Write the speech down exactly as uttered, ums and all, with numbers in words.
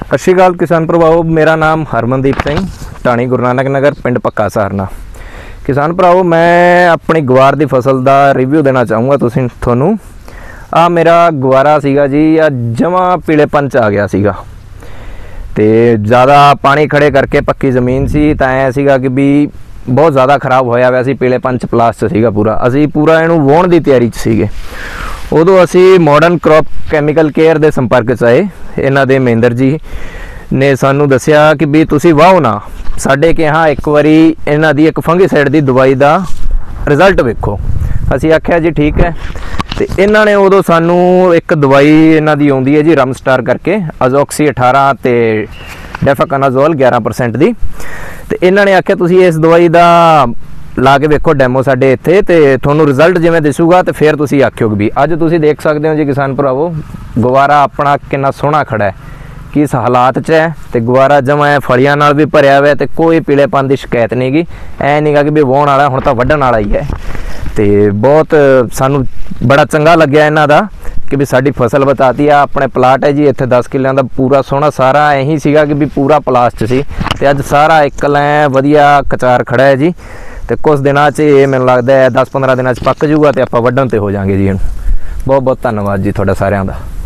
सत श्री अकाल किसान भरावो, मेरा नाम हरमनदीप सिंह, ढाणी गुरु नानक नगर, पिंड पक्का सहारना। किसान भरावो, मैं अपनी गवार की फसल का रिव्यू देना चाहूँगा तुसीं थोनू। आ मेरा गवारा सीगा जी, आ जमा पीलेपन च आ गया सीगा ते ज़्यादा पानी खड़े करके पक्की ज़मीन सी तां ऐ सीगा कि भी बहुत ज़्यादा खराब होया वैसे पीलेपन च प्लास च सीगा पूरा। असी पूरा इनू वाहण की तैयारी च सीगे। उदों असी मॉडर्न क्रॉप कैमिकल केयर के संपर्क च आए। इन्हां दे महेंद्र जी ने सानू दस्सिया कि भी तुसी वाहो ना, साडे के यहाँ एक बारी इन्हां दी एक फंगीसाइड की दवाई का रिजल्ट वेखो। असी आख्या जी ठीक है। तो इन्हां ने उदों सानू एक दवाई इन्हां दी आउंदी है जी रम स्टार करके, अजोक्सी अठारह ते डेफाकनाजोल ग्यारह परसेंट की। तो इन्हां ने आख्या तुसी इस दवाई का ला के वेखो डेमो साडे इत्थे ते तुहानू रिजल्ट जिवें दिसूगा तो फिर तुसी आखिओगे भी। अज तुसी देख सकते हो जी किसान भरावो, गवारा अपना कितना सोहना खड़ा है, किस हालात च है। तो गवारा जमा है फलियां नाल भी भरिया हुआ है, तो कोई पीलेपन की शिकायत नहीं गी। ऐ नहीं गा कि भी वाहण वाला हुण तां वड्ढण वाला ही है। तो बहुत सानू बड़ा चंगा लग्या इन्हां दा कि भी साडी फसल बताती है। अपने प्लाट है जी इत्थे दस किल्लियां दा पूरा सोहना सारा यही सीगा कि भी पूरा प्लास च सी ते अज सारा एक लैं वधिया कचार खड़ा है जी। तो कुछ दिनों च ये मैनूं लगदा है दस पंद्रह दिनों च पक जूगा तो आपां वड्ढण ते हो जाएंगे जी। बहुत बहुत धन्नवाद जी तुहाडा सारिआं दा।